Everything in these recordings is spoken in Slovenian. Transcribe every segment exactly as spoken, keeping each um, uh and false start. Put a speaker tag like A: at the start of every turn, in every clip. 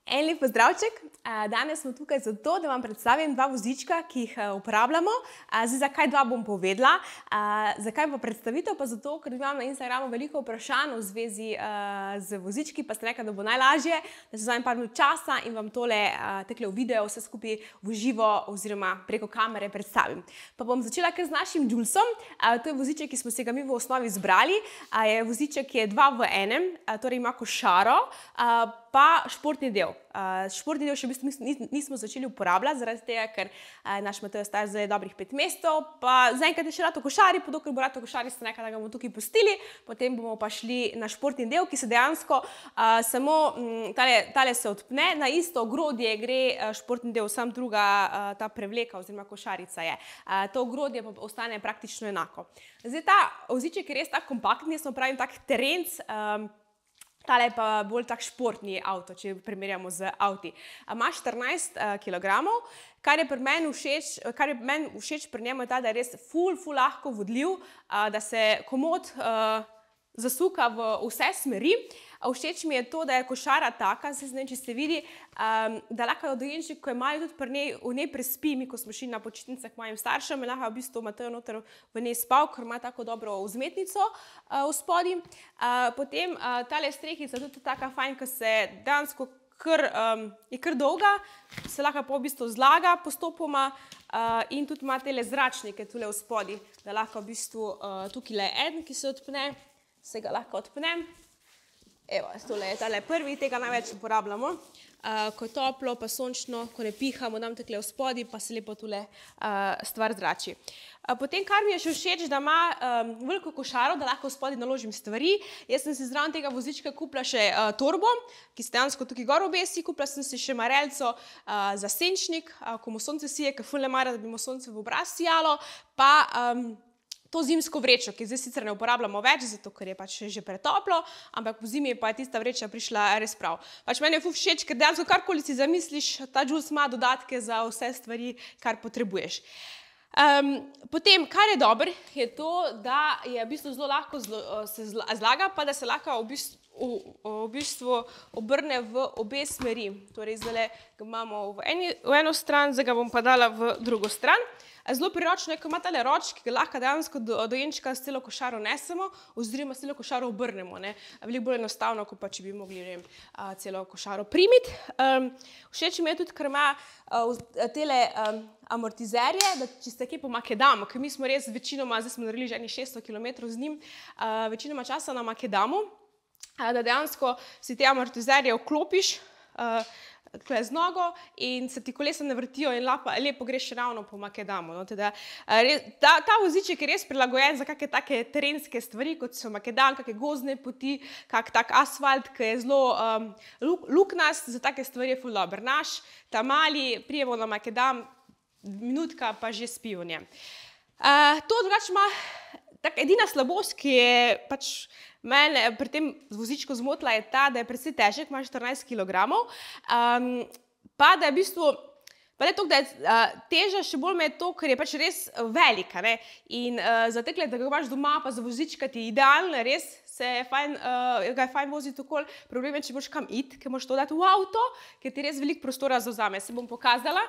A: En lep pozdravček. Danes smo tukaj zato, da vam predstavim dva vozička, ki jih uporabljamo. Zdaj, zakaj dva bom povedala. Zakaj pa predstavitev? Pa zato, ker imam na Instagramu veliko vprašanj v zvezi z vozički, pa ste rekli, da bo najlažje, da se vzamem par minut časa in vam tole tekle v video vse skupaj v živo oziroma preko kamere predstavim. Pa bom začela kar z našim Julesom. To je voziček, ki smo se ga mi v osnovi izbrali. Je voziček, ki je dva v enem, torej ima košaro, pa športni del. Športni del še v bistvu nismo začeli uporabljati, zaradi tega, ker naš Matej star zdaj dobrih pet mesecev, pa zaenkrat je še rad v košari, pa dokler bo rad v košari, ste rekli, da ga bomo tukaj pustili, potem bomo pa šli na športni del, ki se dejansko samo, tale se odpne, na isto ogrodje gre športni del, sam druga ta prevleka oziroma košarica je. To ogrodje pa ostane praktično enako. Zdaj ta voziček je res tak kompaktni, jaz vam pravim tak terenc, tale je pa bolj tak športni avto, če primerjamo z avti. Ima štirinajst kilogramov, kar je pri meni všeč, kar je meni všeč pri njemu je ta, da je res ful, ful lahko vodljiv, da se komot zasuka v vse smeri. Všeč mi je to, da je košara taka, se ne vem, če se vidi, da lahko dojenček, ko je mali, tudi pri njej, v njej prespi, mi, ko smo šli na počitnice k mojim staršem, je lahko v bistvu Matej noter v njej spal, ker ima tako dobro vzmetnico v spodi. Potem tale strehica tudi taka fajn, ko se dejansko je kar dolga, se lahko pa v bistvu zlaga postopoma in tudi ima tele zračnike tule v spodi, da lahko v bistvu tukaj je en, ki se odpne, se ga lahko odpnem. Evo, tole je tale prvi, tega največ uporabljamo. Ko je toplo, pa sončno, ko ne pihamo, dam takle v spodi, pa se lepo tule stvar zrači. Potem, kar mi je še všeč, da ima veliko košaro, da lahko v spodi naložim stvari. Jaz sem si zraven tega vozička kupila še torbo, ki se dejansko tukaj gor obesi. Kupila sem si še marelico za senčnik, ko mu sonce sije, ker ful ne mara, da bi mu sonce v obraz sijalo. Pa to zimsko vrečo, ki zdaj sicer ne uporabljamo več, zato ker je pač že pretoplo, ampak po zimi pa je tista vreča prišla res prav. Pač meni je ful všeč, ker dejansko karkoli si zamisliš, ta Jules ima dodatke za vse stvari, kar potrebuješ. Potem, kar je dobro, je to, da je v bistvu zelo lahko se zlaga, pa da se lahko v bistvu obrne v obe smeri. Torej, zdaj ga imamo v eno stran, zdaj ga bom pa dala v drugo stran. Zelo priročno je, ko ima tale roč, ki ga lahko dejansko dojenčka s celo košaro nesemo oziroma s celo košaro obrnemo. Veliko bolj enostavno, kot pa če bi mogli celo košaro primiti. Všeč mi je tudi, ker ima tele amortizerje, da če ste kje po Makedamu, ker mi smo res večinoma, zdaj smo naredili že eni šeststo kilometrov z njim, večinoma časa na Makedamu, da dejansko si te amortizerje vklopiš z nogo in se ti kolesa ne vrtijo in lepo greš ravno po Makedamu. Ta voziček je res prilagojen za kakšne take terenske stvari, kot so Makedam, kakšne gozdne poti, kak tak asfalt, ki je zelo luknast, za take stvari je ful dober. Naš, ta mali, prijemo na Makedam, minutka pa že spi v njem. To drugače ima, edina slabost, ki je pač mene pri tem vozičku zmotila, je ta, da je precej težek, ima štirinajst kilogramov, pa da je v bistvu, pa ne toliko, da je teža, še bolj me je to, ker je pač res velika. In za tekle, da ga imaš doma, pa za vozička ti je idealno, res ga je fajn voziti okoli. Problem je, če moraš kam iti, ker moraš to dati v avto, ker ti res veliko prostora zavzame. Se bom pokazala.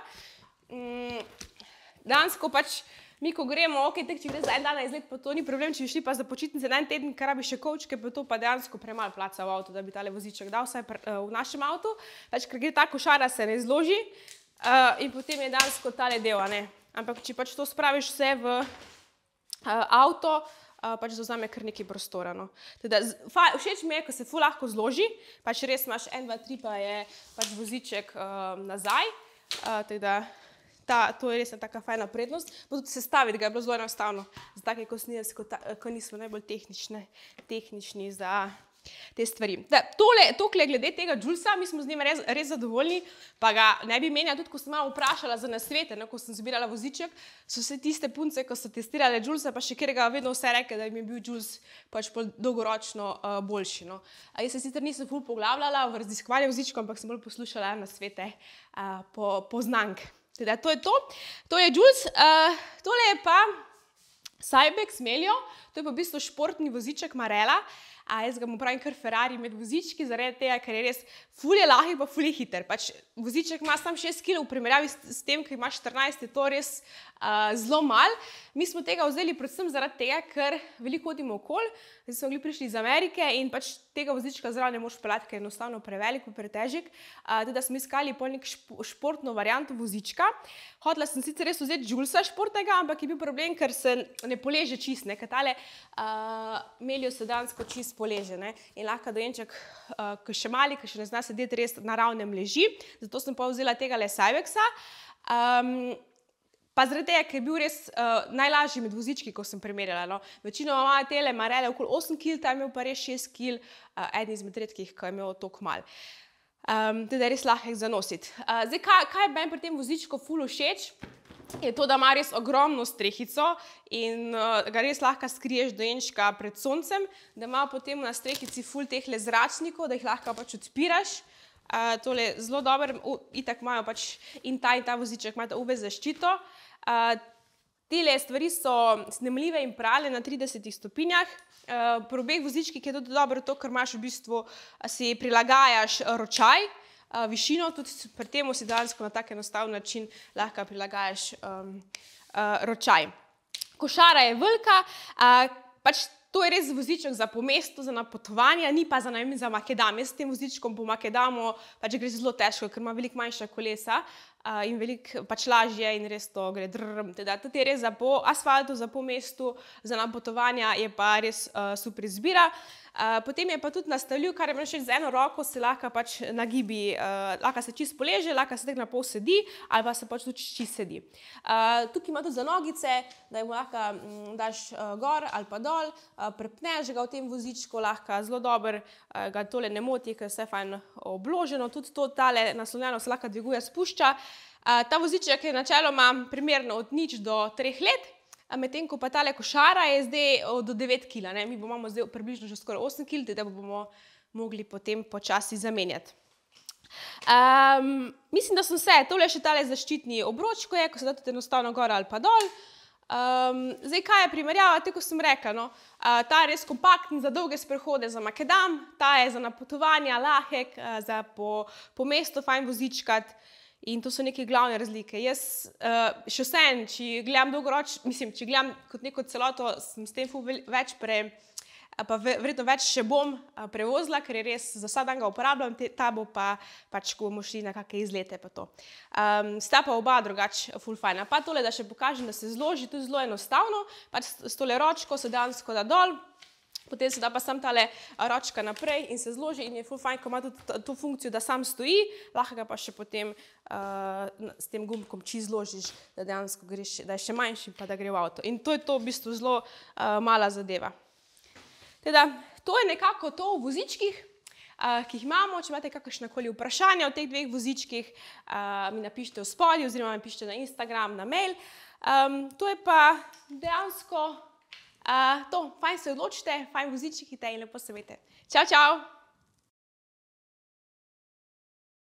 A: Dejansko pač mi, ko gremo, ok, tek, če gre za en dan na izlet, pa to ni problem, če bi šli pa za počitnice na en teden, ker rabi še kovčke, pa to pa dejansko premalo placa v avto, da bi tale voziček dal, vsaj v našem avtu. Pač, ker gre ta košara, se ne zloži in potem je dejansko tale del, a ne. Ampak, če pač to spraviš vse v avto, pač zavzame kar nekaj prostora, no. Teda, všeč mi je, ko se ful lahko zloži, pač res imaš en, dva, tri, pa je pač voziček nazaj, teda, to je res taka fajna prednost. Pa tudi sestaviti ga je bilo zelo enostavno, za take kosnije, ko nismo najbolj tehnični za te stvari. Tokle glede tega Julesa, mi smo z njim res zadovoljni, pa ga ne bi menjala, tudi ko sem malo vprašala za nasvete, ko sem zbirala voziček, so vse tiste punce, ko so testirale Julesa, pa še kjerega vedno vse reke, da jim je bil Jules pač dolgoročno boljši. Jaz se sicer nisem ful poglavljala v raziskovanju vozičkov, ampak sem bolj poslušala nasvete po znank. Teda, to je to. To je Jules. Tole je pa Cybex Melio. To je pa v bistvu športni voziček Marela. A jaz ga bom pravim kar Ferrari med vozički, zaradi tega, ker je res ful je lahek pa ful je hiter. Pač voziček ima samo šest kilogramov, v primerjavi s, s tem, ki ima štirinajst, je to res uh, zelo malo. Mi smo tega vzeli predvsem zaradi tega, ker veliko hodimo okoli. Zdaj smo bili prišli iz Amerike in pač tega vozička zraven ne moreš peljati, ker je enostavno prevelik, pretežek. Uh, teda smo iskali pol nek športno varianto vozička. Hotela sem sicer res vzeti Julesa športnega, ampak je bil problem, ker se ne poleže čist, ne, ker tale uh, Melio se dansko čist poleže, ne, in lahko dojenček, uh, ki še mali, ki še ne zna sedeti, res na ravnem leži, zato sem pa vzela tega le Cybexa. Um, pa zaradi tega, ker je bil res uh, najlažji med vozički, ko sem primerjala, no. Večinoma imajo tele marele okoli osem kilogramov, ta je imel pa res šest kilogramov, uh, eden izmed redkih, ki je imel toliko malo. Um, teda je res lahek za nositi. Uh, zdaj, kaj, kaj je meni pri tem vozičku ful všeč, je to, da ima res ogromno strehico in uh, ga res lahko skriješ dojenčka pred soncem, da ima potem na strehici ful tehle zračnikov, da jih lahko pač odpiraš. Uh, tole zelo dober, uh, itak imajo pač in ta in ta voziček imata U V zaščito. Uh, tele stvari so snemljive in prale na tridesetih stopinjah. Uh, pri obeh vozičkih je tudi dobro to, ker imaš v bistvu, si prilagajaš ročaj, uh, višino, tudi pri temu si dejansko na tak enostaven način lahko prilagajaš um, uh, ročaj. Košara je velika, uh, pač to je res voziček za po mestu, za napotovanja, ni pa za, najem, za makedam. Jaz s tem vozičkom po makedamu pač gre zelo težko, ker ima veliko manjša kolesa uh, in veliko pač lažje in res to gre drrrm. Teda tudi je res za po asfaltu, za po mestu, za napotovanja je pa res uh, super izbira. Uh, potem je pa tudi nastavljiv, kar je meni všeč, z eno roko se lahko pač nagibi, uh, lahko se čist poleže, lahko se tako na pol sedi, ali pa se pač tudi čist sedi. Uh, tukaj ima tudi za nogice, da jim lahko m, daš uh, gor ali pa dol, uh, prepneš ga v tem vozičku, lahko zelo dober, uh, ga tole ne moti, ker je vse fajn obloženo, tudi to tale naslonjeno se lahko dviguje, spušča. Uh, ta voziček je načeloma primerno od nič do treh let. Medtem ko pa tale košara je zdaj do devet kilogramov, mi bomo zdaj približno že skoraj osem kilogramov, da bomo mogli potem počasi zamenjati. Um, mislim, da sem vse, tole še tale zaščitni obroč, ko je, ko se da tudi enostavno gor ali pa dol. Um, zdaj, kaj je primerjava, tako sem rekla, no, uh, ta je res kompaktn za dolge sprehode za makedam, ta je za napotovanja lahek, uh, za po, po mestu fajn vozičkat. In to so neke glavne razlike. Jaz uh, še vsem, če gledam dolgoroč, mislim, če gledam kot neko celoto, sem s tem več pre, pa verjetno več še bom prevozila, ker je res za vsak dan ga uporabljam, ta bo pa pač, ko bomo šli na kakšne izlete pa to. Um, sta pa oba drugač ful fajna. Pa tole, da še pokažem, da se zloži, tudi zelo enostavno, pač s tole ročko se dejansko da dol, potem se da pa sam tale ročka naprej in se zloži in je ful fajn, ko ima tudi to funkcijo, da sam stoji, lahko ga pa še potem uh, s tem gumbkom čist zložiš, da dejansko greš, da je še manjši, pa da gre v avto. In to je to v bistvu zelo uh, mala zadeva. Teda, to je nekako to v vozičkih, uh, ki jih imamo. Če imate kakršnakoli vprašanja o teh dveh vozičkih, uh, mi napišite v spodju oziroma mi pišite na Instagram, na mail. Um, to je pa dejansko Uh, to, fajn se odločite, fajn vozičkite in lepo se imejte. Čau, čau!